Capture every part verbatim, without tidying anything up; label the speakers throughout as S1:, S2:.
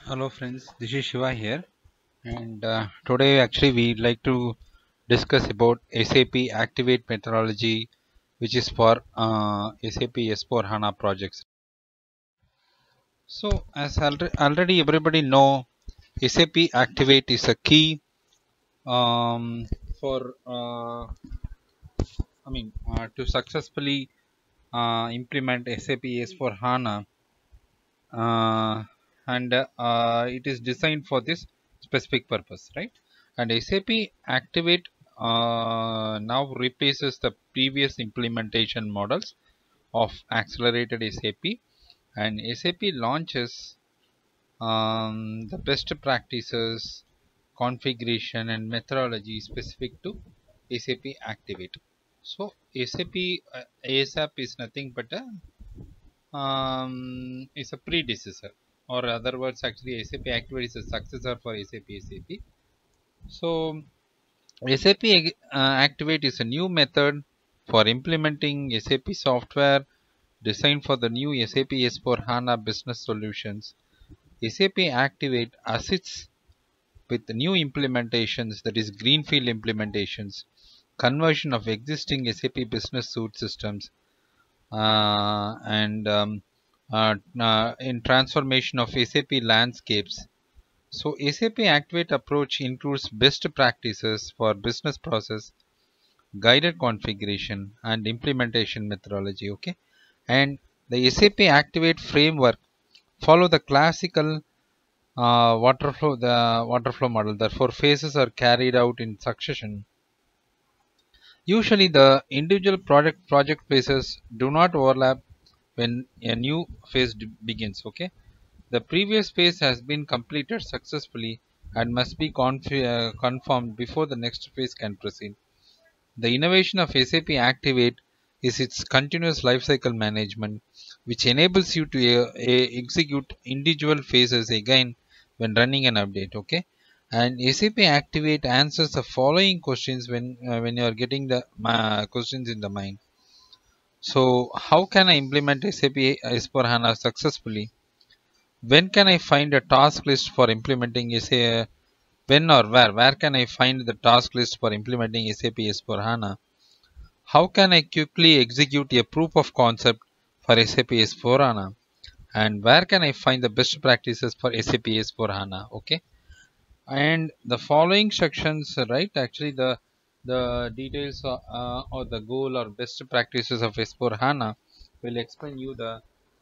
S1: Hello friends, this is Shiva here, and uh, today actually we'd like to discuss about S A P Activate methodology, which is for uh, S A P S four HANA projects. So as alre- already everybody know, S A P Activate is a key um, for uh, I mean uh, to successfully uh, implement S A P S four HANA, uh, and uh, it is designed for this specific purpose, right? And S A P Activate uh, now replaces the previous implementation models of accelerated S A P, and S A P launches um, the best practices, configuration, and methodology specific to S A P Activate. So S A P uh, ASAP is nothing but a um, is a predecessor, or other words, actually S A P Activate is a successor for S A P S A P. So S A P uh, Activate is a new method for implementing S A P software designed for the new S A P S four HANA business solutions. S A P Activate assists with new implementations, that is greenfield implementations, conversion of existing S A P business suite systems, uh, and um, uh, uh, in transformation of S A P landscapes. So S A P Activate approach includes best practices for business process, guided configuration, and implementation methodology. Okay, and the S A P Activate framework follow the classical uh, waterflow the waterflow model. The four phases are carried out in succession. Usually, the individual project project phases do not overlap when a new phase begins. Okay, the previous phase has been completed successfully and must be conf uh, confirmed before the next phase can proceed. The innovation of S A P Activate is its continuous lifecycle management, which enables you to uh, uh, execute individual phases again when running an update. Okay, and S A P Activate answers the following questions when uh, when you are getting the uh, questions in the mind. So, how can I implement S A P S four HANA successfully? When can I find a task list for implementing S A P? When or where? Where can I find the task list for implementing S A P S four HANA? How can I quickly execute a proof of concept for S A P S four HANA? And where can I find the best practices for S A P S four HANA? Okay. And the following sections, right? Actually, the the details uh, uh, or the goal or best practices of S four HANA will explain you the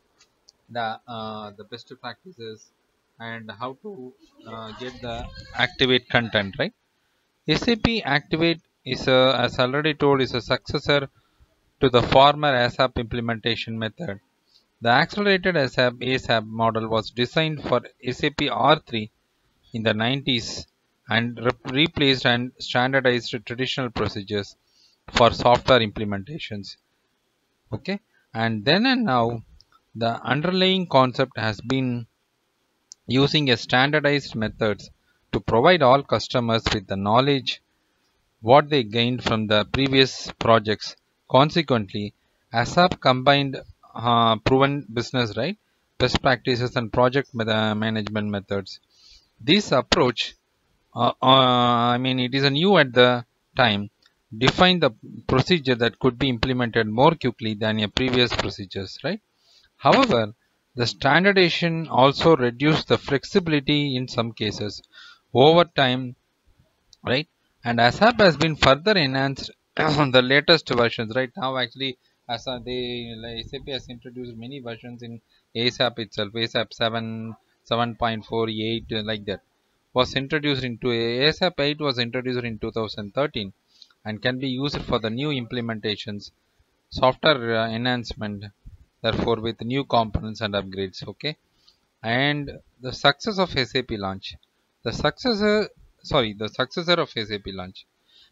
S1: the uh, the best practices and how to uh, get the activate content, right? S A P Activate is a, as already told, is a successor to the former ASAP implementation method. The accelerated ASAP ASAP model was designed for S A P R three in the nineties and re- replaced and standardized traditional procedures for software implementations. Okay, and then and now the underlying concept has been using a standardized methods to provide all customers with the knowledge what they gained from the previous projects. Consequently, ASAP combined uh, proven business, right, best practices and project management methods. This approach, uh, uh, I mean, it is a new at the time, define the procedure that could be implemented more quickly than a previous procedures, right? However, the standardization also reduced the flexibility in some cases over time, right? And ASAP has been further enhanced on the latest versions, right? Now, actually, as a, they like S A P has introduced many versions in ASAP itself. ASAP seven, seven point four eight, uh, like that was introduced into ASAP eight was introduced in two thousand thirteen and can be used for the new implementations, software uh, enhancement, therefore with new components and upgrades. Okay, and the success of S A P launch. The successor, sorry, the successor of S A P launch.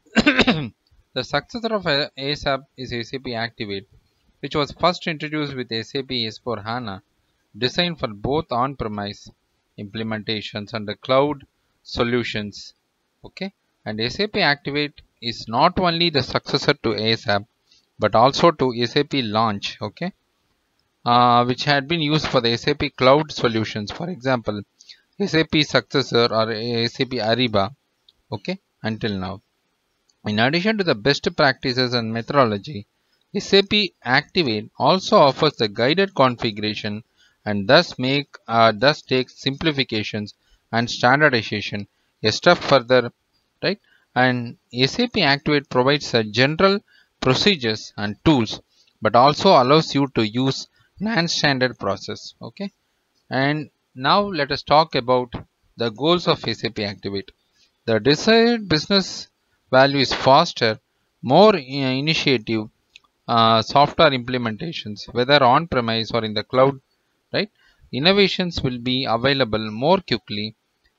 S1: The successor of uh, ASAP is S A P Activate, which was first introduced with S A P S four HANA, designed for both on-premise implementations and the cloud solutions. Okay, and S A P Activate is not only the successor to ASAP, but also to S A P launch. Okay, uh, which had been used for the S A P cloud solutions. For example, S A P successor or S A P Ariba, okay, until now. In addition to the best practices and methodology, S A P Activate also offers the guided configuration and thus make uh, thus takes simplifications and standardization a step further, right? And S A P Activate provides a general procedures and tools, but also allows you to use non-standard process. Okay, and now let us talk about the goals of S A P Activate. The desired business value is faster, more uh, initiative uh, software implementations, whether on premise or in the cloud, right? Innovations will be available more quickly,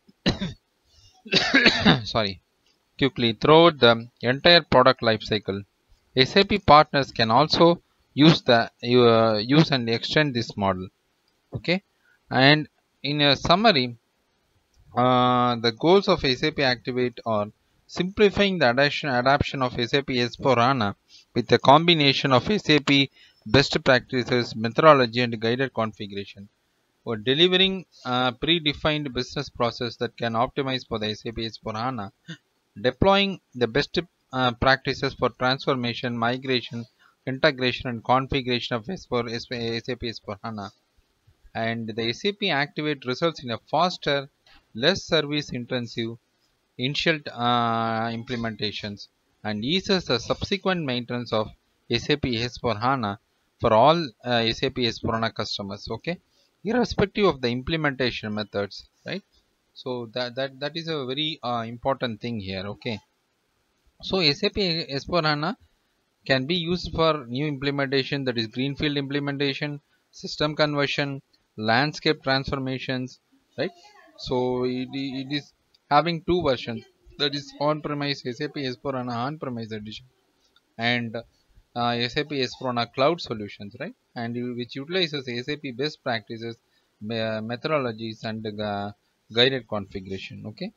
S1: sorry, quickly throughout the entire product life cycle. S A P partners can also use the uh, use and extend this model. Okay, and in a summary, Uh, the goals of S A P Activate are simplifying the adaptation, adoption of S A P S four HANA with a combination of S A P best practices, methodology, and guided configuration, or delivering a predefined business process that can optimize for the S A P S four HANA, deploying the best uh, practices for transformation, migration, integration, and configuration of S four, S A P S four HANA, and the S A P Activate results in a faster, less service intensive initial uh, implementations and eases the subsequent maintenance of S A P S four HANA for all uh, S A P S four HANA customers. Okay, irrespective of the implementation methods, right? So that that that is a very uh, important thing here. Okay, so S A P S four HANA can be used for new implementation, that is greenfield implementation, system conversion, landscape transformations, right? So it, it is having two versions, that is on-premise S A P S four HANA on-premise edition and uh, S A P S four HANA cloud solutions, right? And you- which utilizes S A P best practices, me- methodologies and uh, guided configuration. Okay.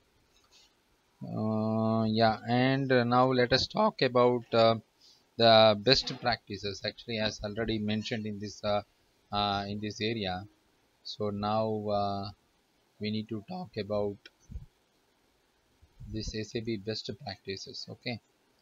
S1: Uh, yeah, and uh, now let us talk about uh, the best practices. Actually, as already mentioned in this uh, uh, in this area. So now uh, we need to talk about this S A P best practices. Okay.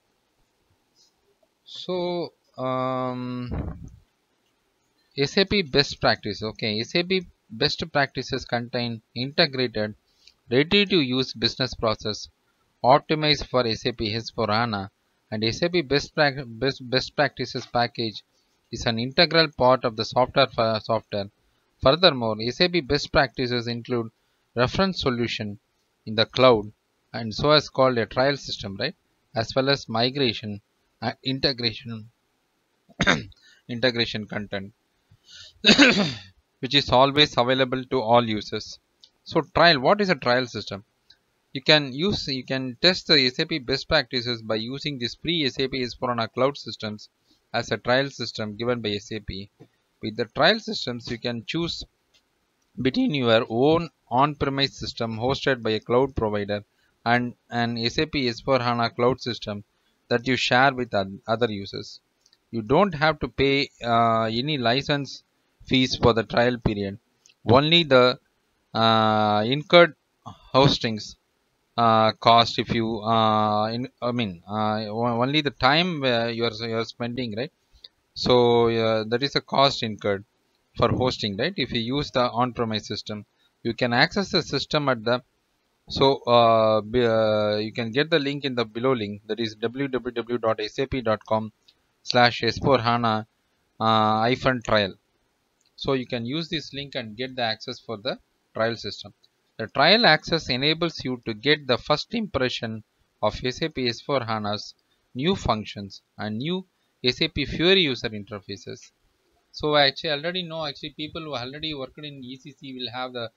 S1: So um, S A P best practice. Okay, S A P best practices contain integrated, ready to use business process optimized for S A P S four HANA, and S A P best, prac- best, best practices package is an integral part of the software for software. Furthermore, S A P best practices include reference solution in the cloud and so as called a trial system, right? As well as migration, uh, integration, integration content, which is always available to all users. So trial, what is a trial system? You can use you can test the S A P best practices by using this free S A P S four HANA cloud systems as a trial system given by S A P. With the trial systems, you can choose between your own on-premise system hosted by a cloud provider and an S A P S four HANA cloud system that you share with other users. You don't have to pay uh, any license fees for the trial period. Only the uh, incurred hostings uh, cost if you uh, in, I mean uh, only the time uh, you are you are spending, right? So uh, that is a cost incurred for hosting, right? If you use the on-premise system, you can access the system at the so uh, be, uh, you can get the link in the below link, that is w w w dot s a p dot com slash s four hana uh, hyphen trial. So you can use this link and get the access for the trial system. The trial access enables you to get the first impression of S A P S four HANA's new functions and new S A P Fiori user interfaces. So I actually already know, actually people who already worked in E C C will have the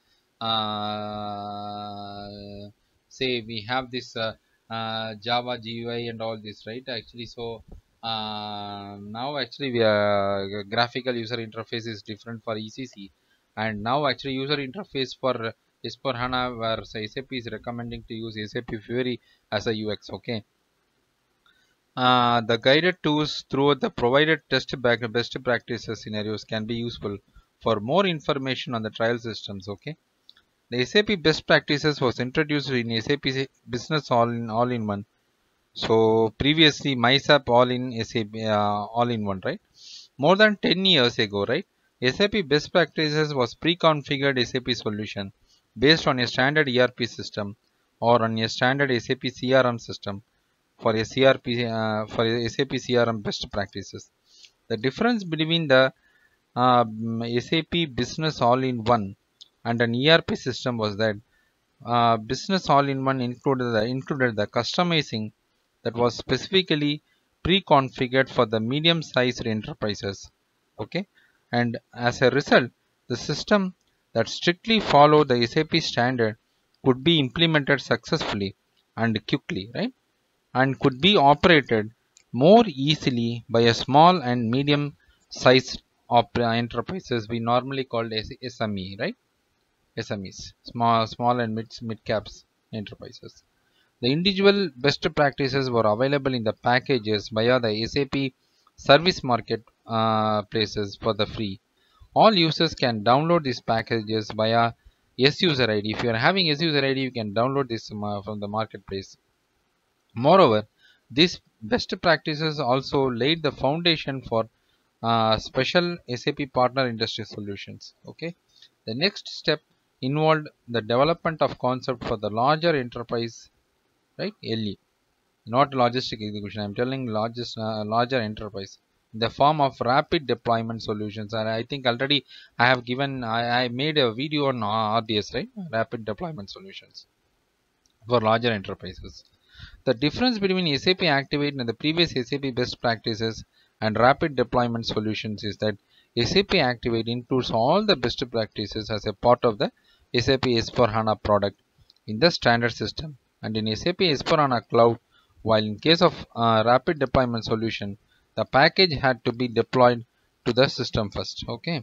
S1: uh, say we have this uh, uh, Java G U I and all this, right? Actually, so uh, now actually we are, graphical user interface is different for E C C, and now actually user interface for S four HANA where say, S A P is recommending to use S A P Fiori as a U X. Okay. Uh, the guided tools through the provided test back best practices scenarios can be useful for more information on the trial systems. Okay, The S A P best practices was introduced in S A P Business All in All in One. So previously MySAP All in S A P uh, All in One, right? More than ten years ago, right? S A P best practices was pre-configured S A P solution based on a standard E R P system or on a standard S A P C R M system for a C R P uh, for a S A P C R M best practices. The difference between the uh, S A P Business All-in-One and an E R P system was that uh, Business All-in-One included the included the customizing that was specifically pre-configured for the medium-sized enterprises. Okay, and as a result, the system that strictly followed the S A P standard could be implemented successfully and quickly, right? And could be operated more easily by a small and medium sized enterprises we normally called as S M E, right? S M Es, small small and mid mid caps enterprises. The individual best practices were available in the packages via the S A P service market uh, places for the free. All users can download these packages via S user I D. If you are having S user I D, you can download this um, from the marketplace. Moreover, these best practices also laid the foundation for uh, special S A P partner industry solutions. Okay, the next step involved the development of concept for the larger enterprise, right? L E, not logistic execution. I'm telling largest, uh, larger enterprise in the form of rapid deployment solutions. And I think already I have given, I, I made a video on R D S, right? Rapid deployment solutions for larger enterprises. The difference between S A P Activate and the previous S A P best practices and rapid deployment solutions is that S A P Activate includes all the best practices as a part of the S A P S four HANA product in the standard system, and in S A P S four HANA Cloud, while in case of uh, rapid deployment solution, the package had to be deployed to the system first. Okay,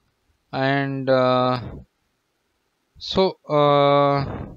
S1: and uh, so uh,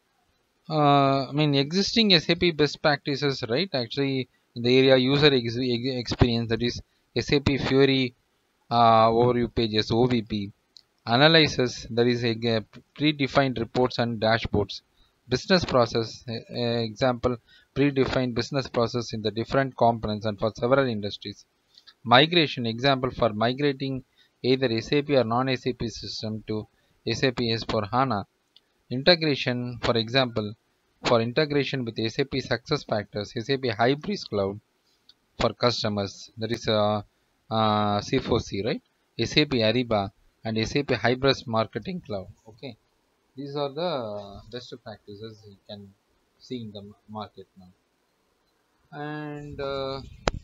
S1: uh, I mean existing S A P best practices, right? Actually, in the area user ex experience, that is S A P Fiori uh, overview pages O V P, analyzes, that is a, a predefined reports and dashboards, business process uh, example, predefined business process in the different components and for several industries. Migration example for migrating either S A P or non-S A P system to S A P S four HANA. Integration, for example, for integration with S A P SuccessFactors, S A P Hybris Cloud for customers, that is uh, uh, C four C, right? S A P Ariba and S A P Hybris Marketing Cloud. Okay, these are the best practices you can see in the market now. And uh,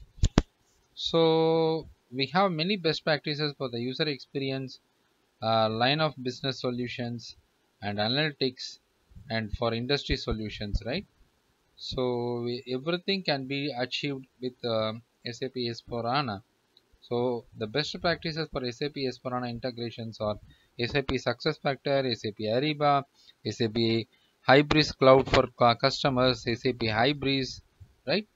S1: so we have many best practices for the user experience, uh, line of business solutions, and analytics, and for industry solutions, right? So we, everything can be achieved with uh, S A P S four HANA. So the best practices for S A P S four HANA integrations are S A P SuccessFactors, S A P Ariba, S A P Hybris Cloud for customers, S A P Hybris, right?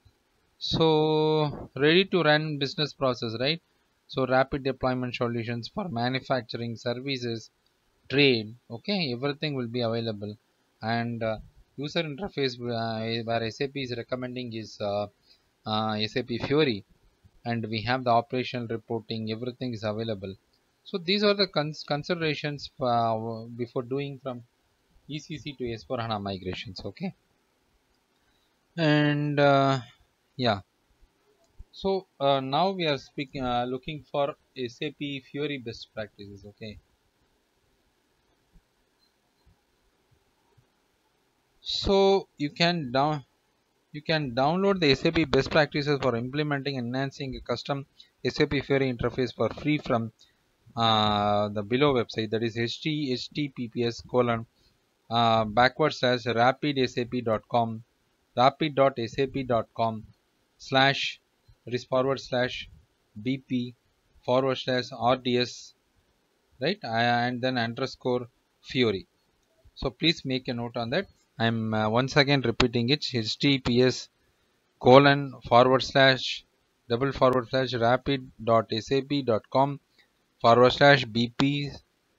S1: So ready to run business process, right? So rapid deployment solutions for manufacturing, services, trade. Okay, everything will be available, and uh, user interface uh, where S A P is recommending is uh, uh, S A P Fiori, and we have the operational reporting. Everything is available. So these are the cons considerations uh, before doing from E C C to S four HANA migrations. Okay, and uh, yeah. So uh, now we are speaking, uh, looking for S A P Fiori best practices. Okay, so you can down you can download the S A P best practices for implementing and enhancing a custom S A P Fiori interface for free from uh, the below website, that is https colon uh, backward slash rapidsap.com rapid.sap.com slash, that is forward slash bp forward slash rds, right? And then underscore Fiori. So please make a note on that. I'm uh, once again repeating it, https colon forward slash double forward slash rapid.sap.com forward slash bp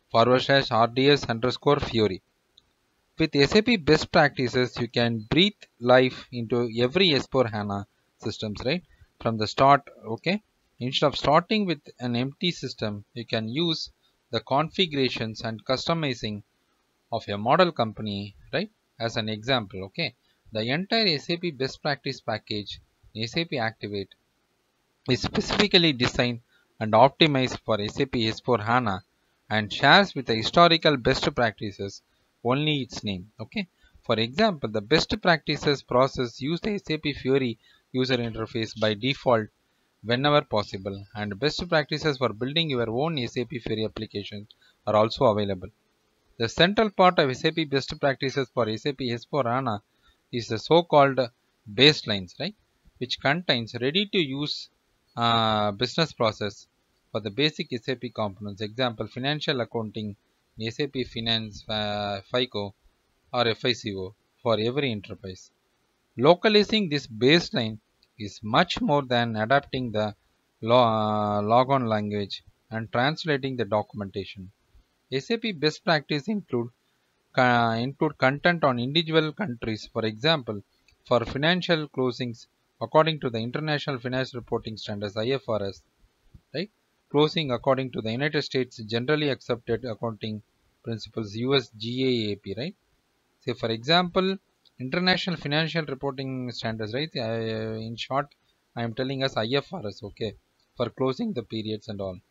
S1: forward slash R D S underscore Fiori. With S A P best practices, you can breathe life into every S four HANA systems, right? From the start, okay? Instead of starting with an empty system, you can use the configurations and customizing of a model company, right? As an example, okay? The entire S A P best practice package, S A P Activate, is specifically designed and optimized for S A P S four HANA and shares with the historical best practices only its name. Okay. For example, the best practices process use the S A P Fiori user interface by default whenever possible, and best practices for building your own S A P Fiori application are also available. The central part of S A P best practices for S A P S four HANA is the so-called baselines, right, which contains ready-to-use uh, business process for the basic S A P components. Example, financial accounting, S A P Finance, uh, FICO or FICO for every enterprise. Localizing this baseline is much more than adapting the uh, logon language and translating the documentation. S A P best practice include uh, include content on individual countries. For example, for financial closings according to the International Financial Reporting Standards I F R S, right? Closing according to the United States Generally Accepted Accounting Principles U S GAAP, right? Say for example, International Financial Reporting Standards, right? Uh, in short, I am telling us I F R S, okay, for closing the periods and all.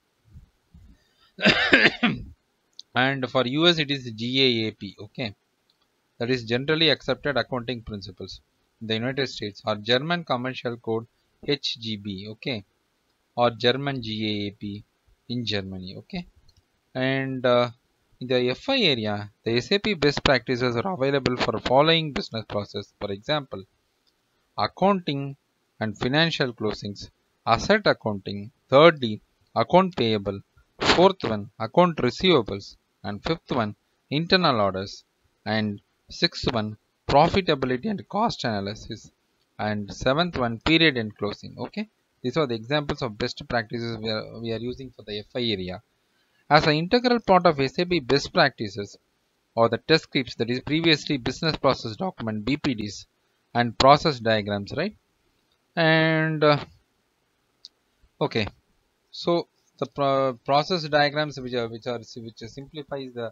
S1: And for U S it is GAAP, okay, that is Generally Accepted Accounting Principles in the United States, or German Commercial Code H G B, okay, or German GAAP in Germany, okay. And uh, in the F I area, the S A P best practices are available for following business process. For example, accounting and financial closings, asset accounting, thirdly, account payable, fourth one, account receivables, and fifth one, internal orders, and sixth one, profitability and cost analysis, and seventh one, period end closing. Okay, these are the examples of best practices we are, we are using for the F I area. As an integral part of S A P best practices or the test scripts, that is previously business process document B P Ds and process diagrams, right? And uh, okay, so the pro process diagrams which are which are which simplifies the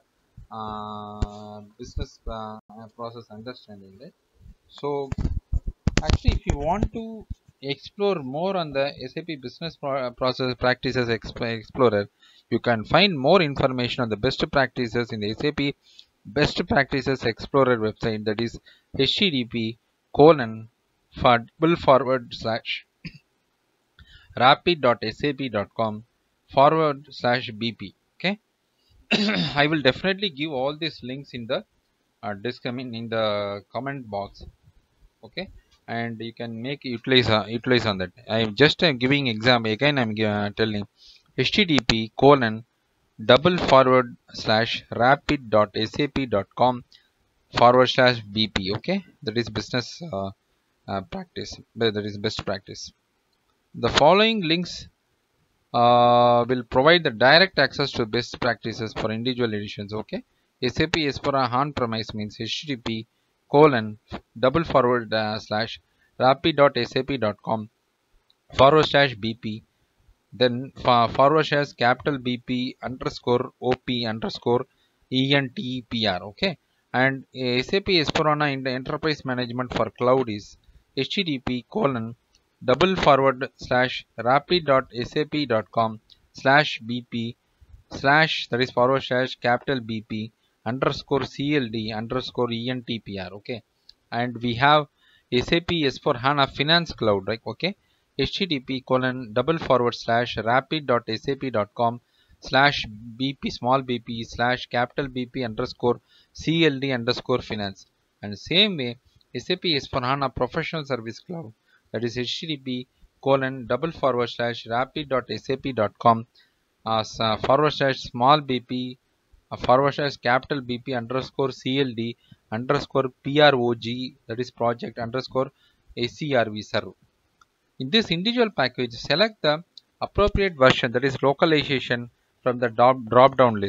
S1: uh, business uh, process understanding, right? So actually, if you want to explore more on the S A P business pro process practices explorer, you can find more information on the best practices in the S A P best practices explorer website, that is H T T P colon double forward slash rapid dot S A P dot com forward slash B P. Okay, I will definitely give all these links in the uh, discoming in the comment box. Okay, and you can make utilize uh, utilize on that. I am just uh, giving example again. I am uh, telling H T T P colon double forward slash rapid dot S A P dot com forward slash B P. Okay, that is business uh, uh, practice. That is best practice. The following links uh, will provide the direct access to best practices for individual editions. Okay, S A P S four on premise means H T T P colon double forward uh, slash rapid dot S A P dot com forward slash B P, then for forward slash capital B P underscore O P underscore E N T P R. Okay, and S A P S four HANA in the enterprise management for cloud is H T T P colon double forward slash rapid dot S A P dot com slash B P slash, that is forward slash capital B P underscore C L D underscore E N T P R. Okay, and we have S A P S four HANA Finance Cloud, right? Okay, H T T P colon double forward slash rapid dot S A P dot com slash B P small B P slash capital B P underscore C L D underscore finance. And same way, S A P S four HANA Professional Service Cloud, that is H T T P colon double forward slash rapid dot S A P dot com uh, forward slash small bp uh, forward slash capital B P underscore C L D underscore P R O G, that is project underscore A C R V serve. In this individual package, select the appropriate version, that is localization, from the drop down list.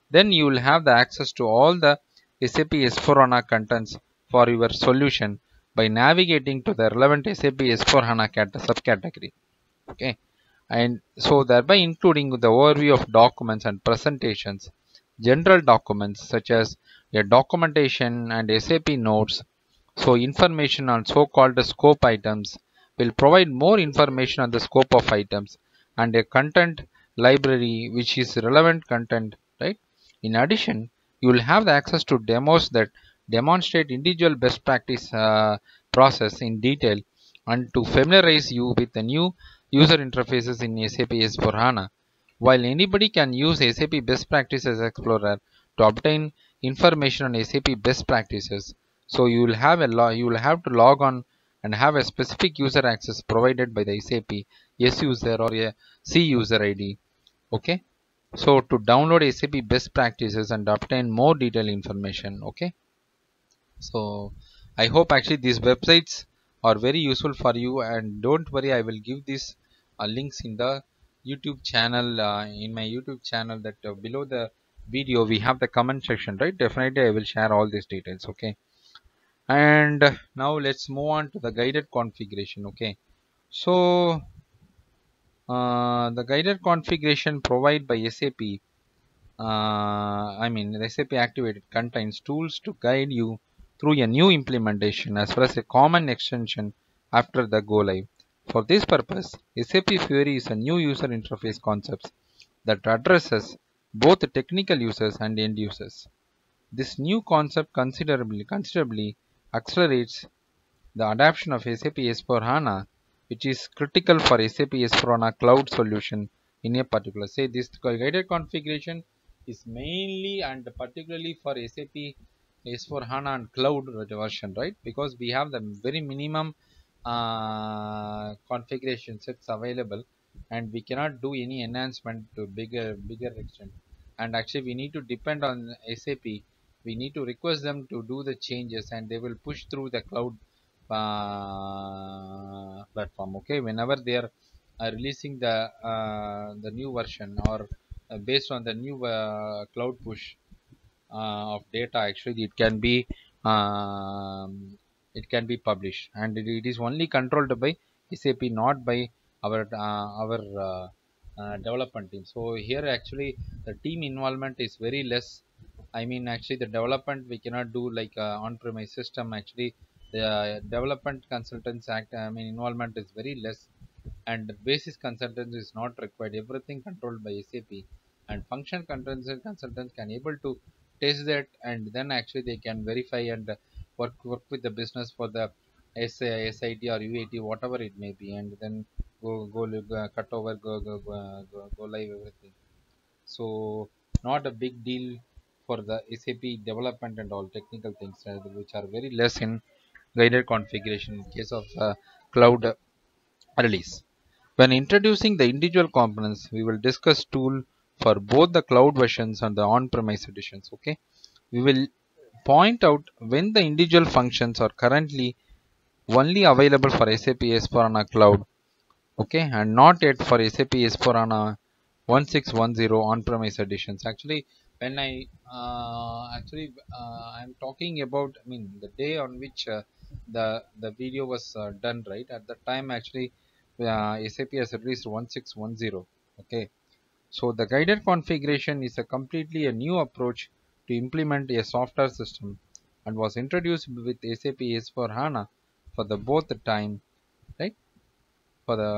S1: then you will have the access to all the S A P S four HANA contents for your solution by navigating to the relevant S A P S four HANA subcategory. Okay, and so thereby including the overview of documents and presentations, general documents such as a documentation and S A P notes. So information on so-called scope items will provide more information on the scope of items and a content library which is relevant content, right? In addition, you will have the access to demos that demonstrate individual best practice uh, process in detail and to familiarize you with the new user interfaces in S A P S four HANA. While anybody can use S A P Best Practices Explorer to obtain information on S A P best practices, so you will have a lo- you will have to log on and have a specific user access provided by the S A P S user or a C user I D. Okay, so to download S A P best practices and obtain more detailed information. Okay, so I hope actually these websites are very useful for you, and don't worry, I will give these uh, links in the YouTube channel, uh, in my YouTube channel, that uh, below the video we have the comment section, right? Definitely I will share all these details. Okay, and uh, now let's move on to the guided configuration. Okay, so uh, the guided configuration provided by S A P, uh, I mean the S A P activated, contains tools to guide you through a new implementation as well as a common extension after the go live. For this purpose, S A P Fiori is a new user interface concept that addresses both technical users and end users. This new concept considerably considerably accelerates the adoption of S A P S four HANA, which is critical for S A P S four HANA cloud solution in a particular. Say this guided configuration is mainly and particularly for S A P S four HANA and cloud version, right? Because we have the very minimum uh, configuration sets available, and we cannot do any enhancement to bigger bigger extent. And actually, we need to depend on S A P. We need to request them to do the changes, and they will push through the cloud uh, platform. Okay, whenever they are uh, releasing the uh, the new version, or uh, based on the new uh, cloud push uh, of data, actually it can be um, it can be published, and it, it is only controlled by S A P, not by our uh, our uh, uh, development team. So here actually the team involvement is very less. I mean actually the development we cannot do like uh, on-premise system. Actually the development consultants act I mean involvement is very less, and basis consultants is not required. Everything controlled by S A P, and function consultants consultants can able to test that, and then actually they can verify and work work with the business for the S I T or U A T, whatever it may be, and then go go, go cut over, go go go, go go live everything. So not a big deal for the S A P development and all technical things, uh, which are very less in guided configuration in case of uh, cloud release. When introducing the individual components, we will discuss tool for both the cloud versions and the on-premise editions. Okay, we will point out when the individual functions are currently only available for S A P S four HANA Cloud, okay, and not yet for S A P S four HANA sixteen ten on-premise editions. Actually, when I uh, actually uh, I'm talking about, I mean the day on which uh, the the video was uh, done, right? At the time, actually, uh, S A P has released sixteen ten. Okay, so the guided configuration is a completely a new approach to implement a software system, and was introduced with S A P S four HANA for the both the time, right? For the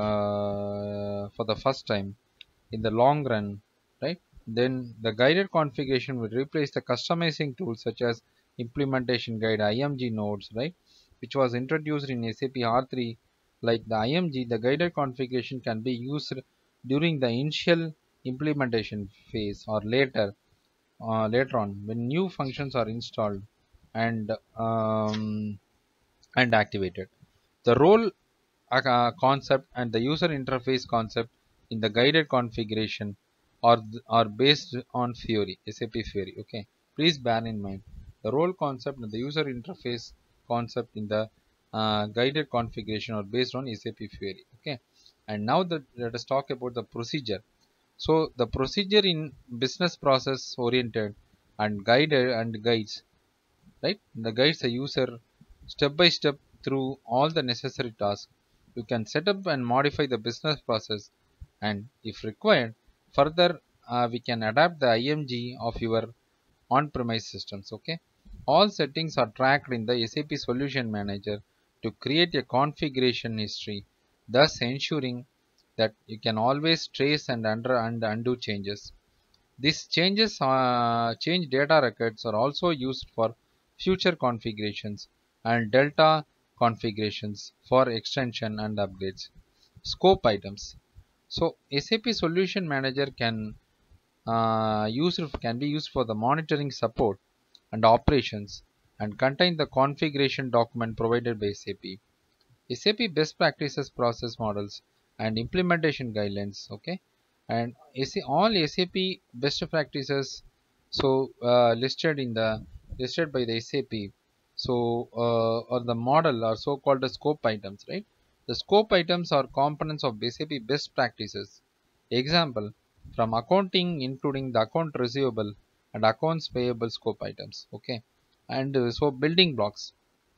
S1: uh, for the first time in the long run, right? Then the guided configuration will replace the customizing tools such as implementation guide, I M G nodes, right? Which was introduced in S A P R three. Like the I M G, the guided configuration can be used during the initial implementation phase or later uh, later on when new functions are installed and um, and activated. The role uh, concept and the user interface concept in the guided configuration are are based on Fiori, S A P Fiori. Okay, please bear in mind the role concept and the user interface concept in the uh, guided configuration are based on S A P Fiori. Okay, and now that let us talk about the procedure. So the procedure in business process oriented and guided and guides, right? The guides the user step by step through all the necessary tasks. You can set up and modify the business process, and if required, further uh, we can adapt the I M G of your on-premise systems. Okay, all settings are tracked in the S A P Solution Manager to create a configuration history, thus ensuring that you can always trace and under and undo changes. These changes, uh, change data records are also used for future configurations and delta configurations for extension and upgrades. Scope items. So S A P Solution Manager can uh, used can be used for the monitoring support and operations and contain the configuration document provided by S A P. S A P best practices process models and implementation guidelines. Okay, and S A, all S A P best practices so uh, listed in the listed by the S A P. So uh, or the model are so called the scope items, right? The scope items are components of S A P best practices. Example, from accounting including the account receivable and accounts payable scope items. Okay, and uh, so building blocks.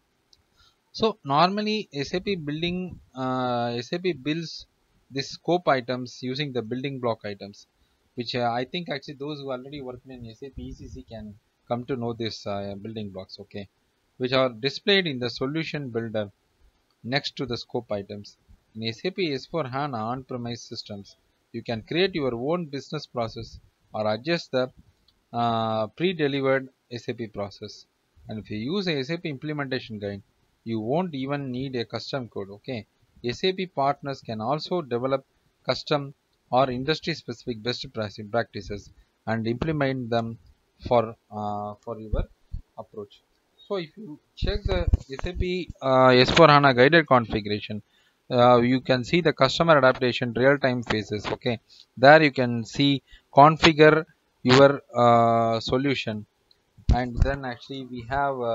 S1: So normally S A P building uh, S A P builds this scope items using the building block items, which uh, I think actually those who already worked in S A P E C C can come to know this uh, building blocks. Okay, which are displayed in the solution builder next to the scope items. In S A P S four HANA on-premise systems, you can create your own business process or adjust the uh, pre-delivered S A P process. And if you use a S A P implementation guide, you won't even need a custom code. Okay, S A P partners can also develop custom or industry-specific best practices and implement them for uh, for your approach. So if you check the S A P uh, S four HANA guided configuration, uh, you can see the customer adaptation real-time phases. Okay, there you can see configure your uh, solution, and then actually we have uh,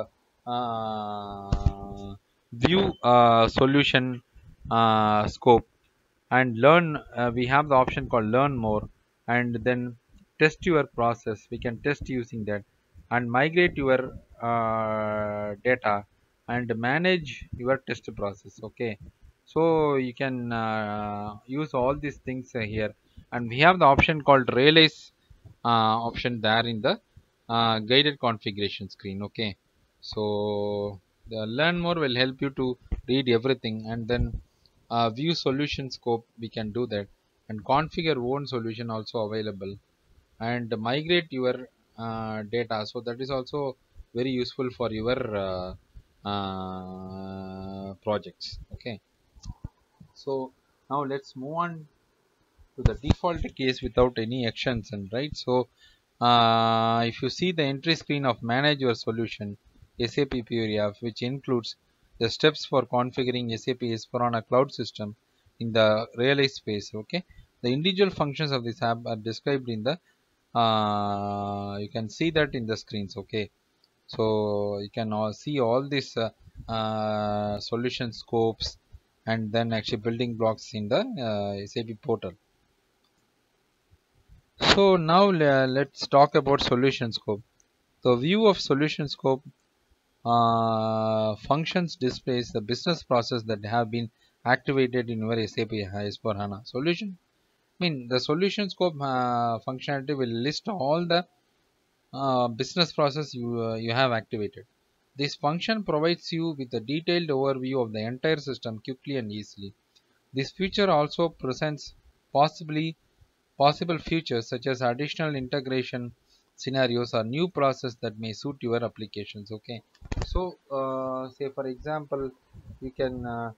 S1: uh, view uh, solution uh, scope and learn. Uh, we have the option called learn more, and then test your process. We can test using that and migrate your uh, data and manage your test process. Okay, so you can uh, use all these things uh, here, and we have the option called realize uh, option there in the uh, guided configuration screen. Okay, so the learn more will help you to read everything, and then uh, view solution scope we can do that, and configure own solution also available, and migrate your uh, data. So that is also very useful for your uh, uh, projects. Okay, so now let's move on to the default case without any extension, right? So uh, if you see the entry screen of manage your solution S A P Puria, which includes the steps for configuring S A P S four on a cloud system in the realize phase. Okay, the individual functions of this app are described in the uh, you can see that in the screens. Okay, so you can all see all these uh, uh, solution scopes and then actually building blocks in the uh, S A P portal. So now uh, let's talk about solution scope. The view of solution scope uh, functions displays the business process that have been activated in your S A P S four HANA solution. I mean the solution scope uh, functionality will list all the uh, business process you uh, you have activated. This function provides you with a detailed overview of the entire system quickly and easily. This feature also presents possibly possible features such as additional integration scenarios or new process that may suit your applications. Okay, so uh, say for example you can uh,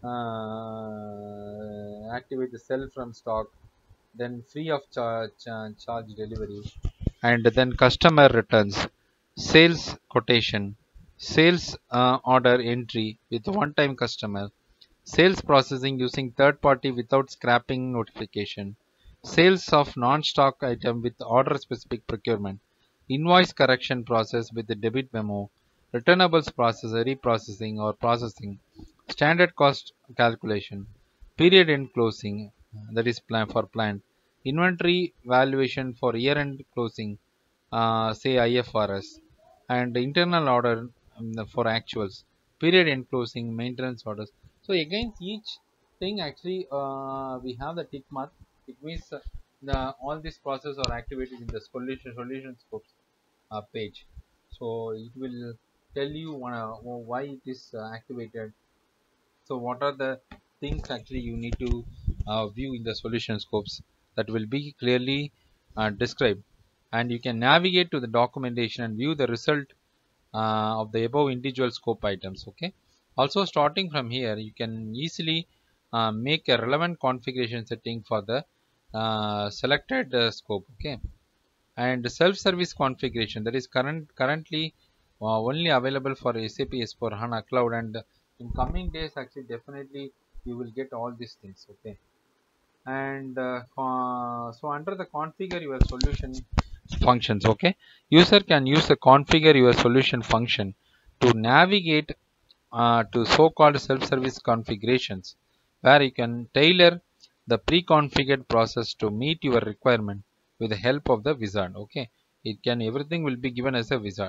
S1: uh, activate the sell from stock, then free of charge, charge delivery, and then customer returns, sales quotation, sales uh, order entry with one time customer, sales processing using third party without scrapping notification, sales of non-stock item with order specific procurement, invoice correction process with the debit memo, returnables process reprocessing or processing, standard cost calculation, period end closing, that is plan for plant, inventory valuation for year-end closing, uh, say I F R S, and internal order um, for actuals, period end closing, maintenance orders. So against each thing, actually, uh, we have the tick mark. It means uh, the all these processes are activated in the solution solution scopes uh, page. So it will tell you uh, why it is uh, activated. So what are the things actually you need to uh, view in the solution scopes, that will be clearly uh, described, and you can navigate to the documentation and view the result uh, of the above individual scope items. Okay. Also, starting from here, you can easily uh, make a relevant configuration setting for the uh, selected uh, scope. Okay. And self-service configuration, that is current currently uh, only available for S A P S four HANA Cloud, and in coming days actually definitely you will get all these things. Okay. And uh, uh, so under the configure your solution functions, okay, user can use the configure your solution function to navigate uh, to so-called self-service configurations, where you can tailor the pre-configured process to meet your requirement with the help of the wizard. Okay, it can, everything will be given as a wizard.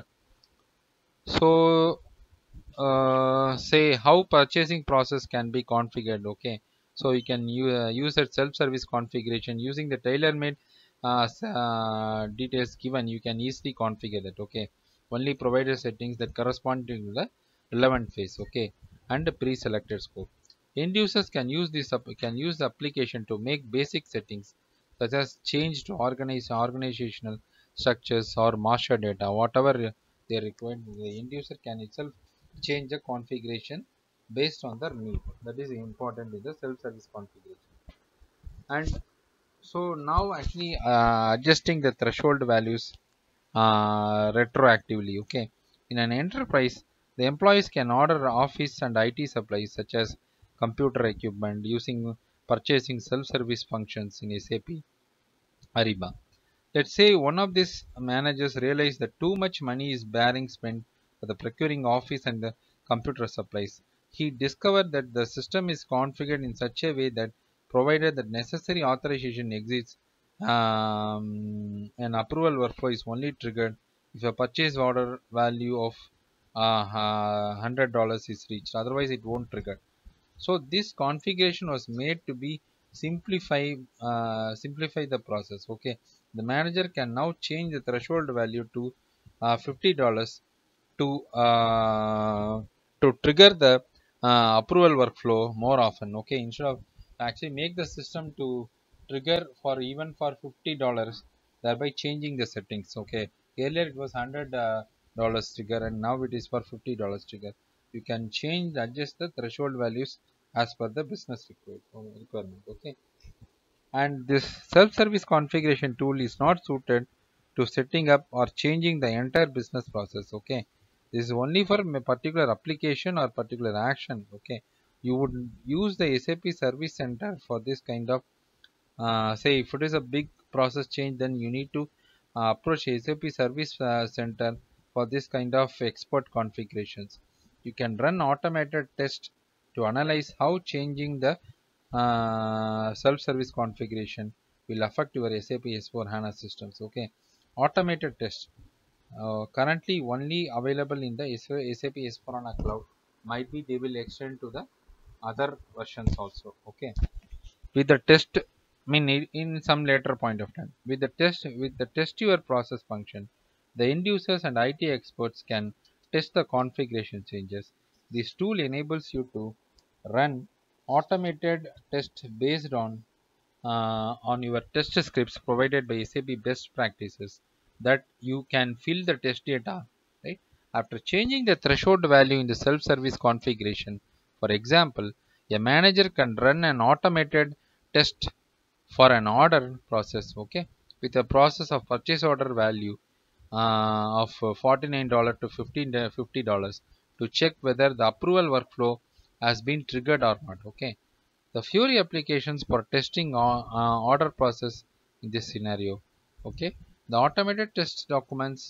S1: So uh, say how purchasing process can be configured. Okay, so you can use, uh, use that self-service configuration using the tailor-made uh, uh, details given. You can easily configure that. Okay, only provided settings that correspond to the relevant phase. Okay, and the pre-selected scope. End users can use this can use the application to make basic settings such as change to organize organizational structures or master data, whatever they require. The end user can itself change the configuration based on their need. That is important in the self-service configuration. And so now actually uh, adjusting the threshold values uh, retroactively. Okay, in an enterprise, the employees can order office and I T supplies such as computer equipment using purchasing self-service functions in S A P Ariba. Let's say one of these managers realize that too much money is being spent for the procuring office and the computer supplies. He discovered that the system is configured in such a way that provided that necessary authorization exists, um, an approval workflow is only triggered if a purchase order value of uh, uh, one hundred dollars is reached. Otherwise, it won't trigger. So this configuration was made to be simplify uh, simplify the process. Okay, the manager can now change the threshold value to uh, fifty dollars to uh, to trigger the uh, approval workflow more often. Okay, instead of actually make the system to trigger for even for fifty dollars, thereby changing the settings. Okay, earlier it was one hundred dollars trigger, and now it is for fifty dollars trigger. You can change adjust the threshold values as per the business requirement. Okay, and this self-service configuration tool is not suited to setting up or changing the entire business process. Okay, this is only for a particular application or particular action. Okay, you would use the S A P service center for this kind of uh, say if it is a big process change, then you need to uh, approach S A P service uh, center for this kind of expert configurations. You can run automated tests to analyze how changing the uh, self-service configuration will affect your S A P S four HANA systems. Okay, automated test uh, currently only available in the S A P S four HANA Cloud. Might be they will extend to the other versions also. Okay, with the test, I mean in some later point of time, with the test with the test your process function, the end users and I T experts can test the configuration changes. This tool enables you to run automated tests based on uh, on your test scripts provided by S A P best practices, that you can fill the test data, right, after changing the threshold value in the self-service configuration. For example, a manager can run an automated test for an order process, okay, with a process of purchase order value uh, of forty-nine dollars to fifty dollars to check whether the approval workflow has been triggered or not. Okay, the Fury applications for testing uh, order process in this scenario. Okay, the automated test documents,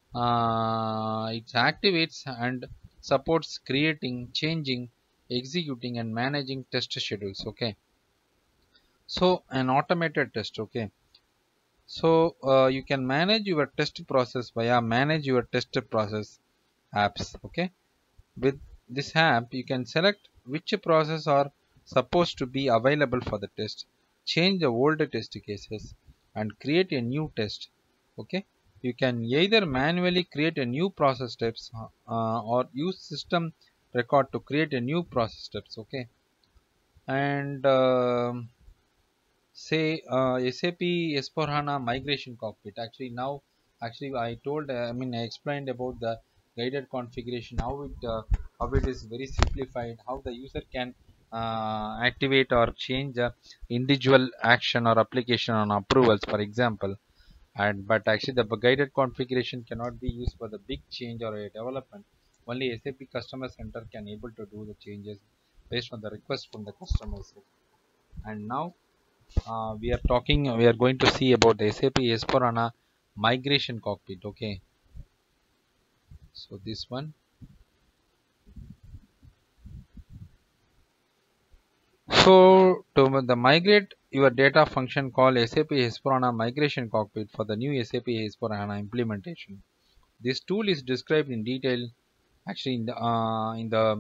S1: uh, it activates and supports creating, changing, executing and managing test schedules. Okay, So an automated test, okay. So uh, you can manage your test process via manage your test process apps, okay. With this app you can select which process are supposed to be available for the test, change the old test cases and create a new test, okay. You can either manually create a new process steps uh, or use system record to create a new process steps, okay. And um say uh, S A P S four HANA migration cockpit. Actually now, actually I told, uh, I mean I explained about the guided configuration, how it uh, how it is very simplified, how the user can uh, activate or change a individual action or application on approvals, for example. And but actually the guided configuration cannot be used for the big change or a development. Only S A P customer center can able to do the changes based on the request from the customers. And now uh, we are talking we are going to see about the S A P S four HANA migration cockpit, okay. So this one, so to the migrate your data function called S A P S four HANA migration cockpit for the new S A P S four HANA implementation. This tool is described in detail actually in the uh, in the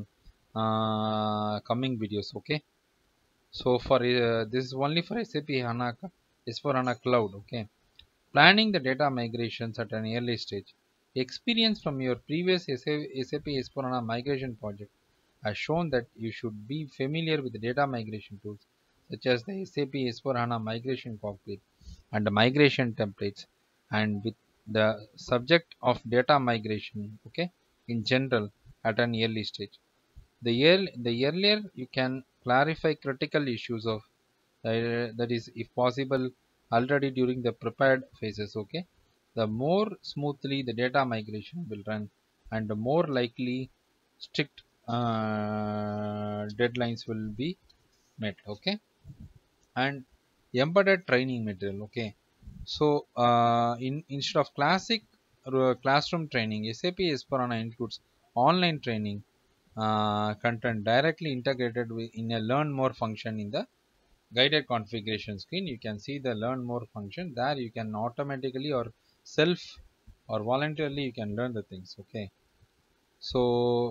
S1: uh, coming videos, okay. So for uh, this is only for S A P HANA S four HANA cloud, okay. Planning the data migrations at an early stage. Experience from your previous S A P S four HANA migration project has shown that you should be familiar with the data migration tools such as the S A P S four HANA migration cockpit and the migration templates, and with the subject of data migration, okay, in general at an early stage. The, earl the earlier you can clarify critical issues of uh, that is if possible already during the prepared phases, okay, the more smoothly the data migration will run and the more likely strict uh, deadlines will be met, okay. And embedded training material, okay. So uh, in instead of classic uh, classroom training, SAP S/4HANA includes online training uh, content directly integrated with in a learn more function in the guided configuration screen. You can see the learn more function there. You can automatically or self or voluntarily you can learn the things, okay. So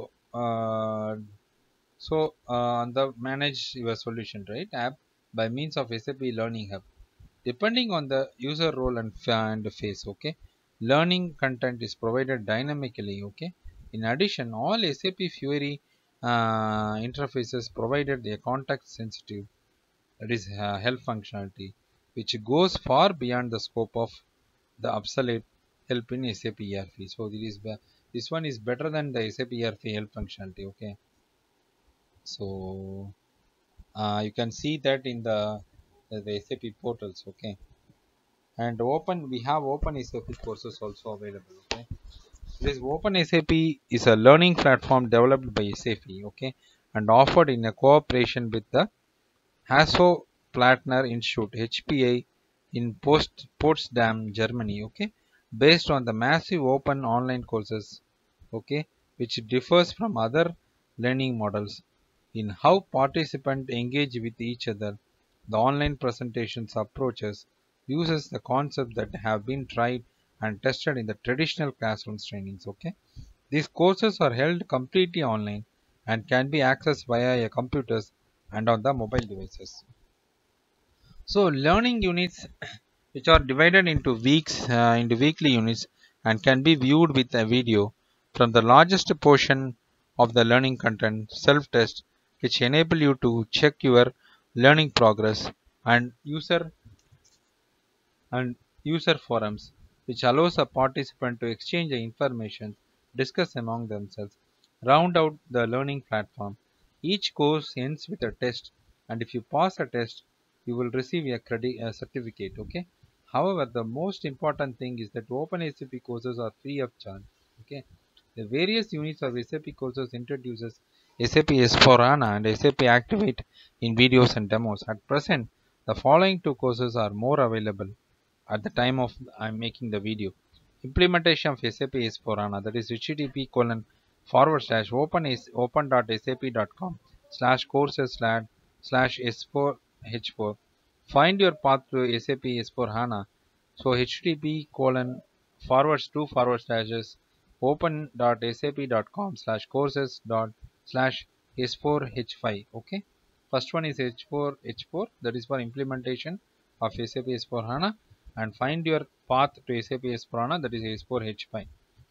S1: uh, so uh, the manage your solution, right, app by means of SAP learning hub depending on the user role and, and phase, okay. Learning content is provided dynamically, okay. In addition, all SAP Fiori uh, interfaces provided a context sensitive, that is uh, help functionality, which goes far beyond the scope of the obsolete help in SAP E R P. So this is this one is better than the SAP E R P help functionality, okay. So uh, you can see that in the the, the SAP portals, okay. And open we have open SAP courses also available, okay. This open SAP is a learning platform developed by SAP, okay, and offered in a cooperation with the Hasso Plattner Institute H P I in Post, Potsdam, Germany, okay, based on the massive open online courses, okay, which differs from other learning models in how participants engage with each other. The online presentations approaches uses the concepts that have been tried and tested in the traditional classroom trainings, okay. These courses are held completely online and can be accessed via your computers and on the mobile devices. So learning units which are divided into weeks uh, into weekly units and can be viewed with a video from the largest portion of the learning content self-test, which enable you to check your learning progress, and user and user forums, which allows a participant to exchange the information, discuss among themselves, round out the learning platform. Each course ends with a test, and if you pass a test, you will receive a credit a certificate. Okay. However, the most important thing is that open S A P courses are free of charge. Okay. The various units of S A P courses introduces S A P S four HANA and S A P Activate in videos and demos. At present, the following two courses are more available at the time of I'm making the video. Implementation of S A P S four HANA, that is http colon forward slash open is open.sap.com slash courses slash slash s4h4 find your path to S A P S four HANA. So http colon forwards two forward slashes open.sap.com slash courses dot slash s4h5. Okay, first one is h four h four, that is for implementation of S A P S four HANA, and find your path to S A P S four HANA, that is S four H five.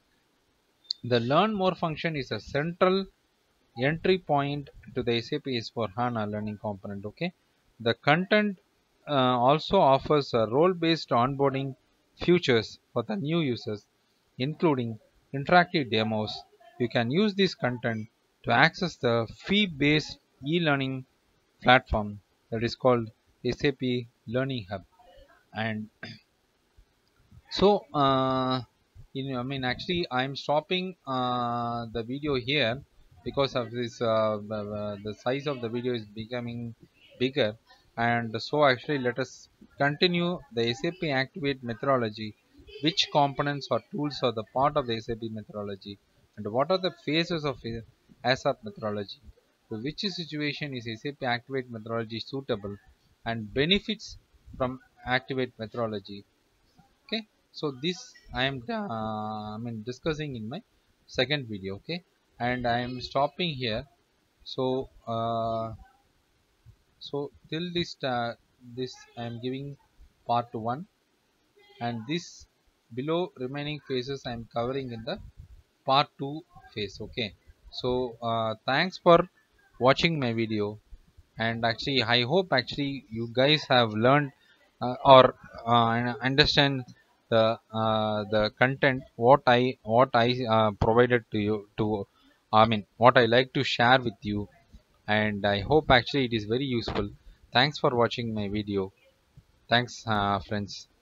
S1: The learn more function is a central entry point to the S A P S four HANA learning component. Okay, the content uh, also offers a role-based onboarding features for the new users, including interactive demos. You can use this content to access the fee-based e-learning platform that is called S A P Learning Hub. And so, uh, in, I mean, actually, I'm stopping uh, the video here because of this. Uh, the, the size of the video is becoming bigger, and so actually, let us continue the S A P Activate methodology. Which components or tools are the part of the S A P methodology, and what are the phases of ASAP methodology? To which situation is S A P Activate methodology suitable, and benefits from Activate methodology? Okay, so this I am uh, I mean discussing in my second video. Okay, and I am stopping here. So uh, so till this uh, this I am giving part one, and this below remaining phases I am covering in the part two phase. Okay, so uh, thanks for watching my video, and actually I hope actually you guys have learned uh, or uh, understand the uh, the content what I what I uh, provided to you to I mean what I like to share with you, and I hope actually it is very useful. Thanks for watching my video. Thanks, uh, friends.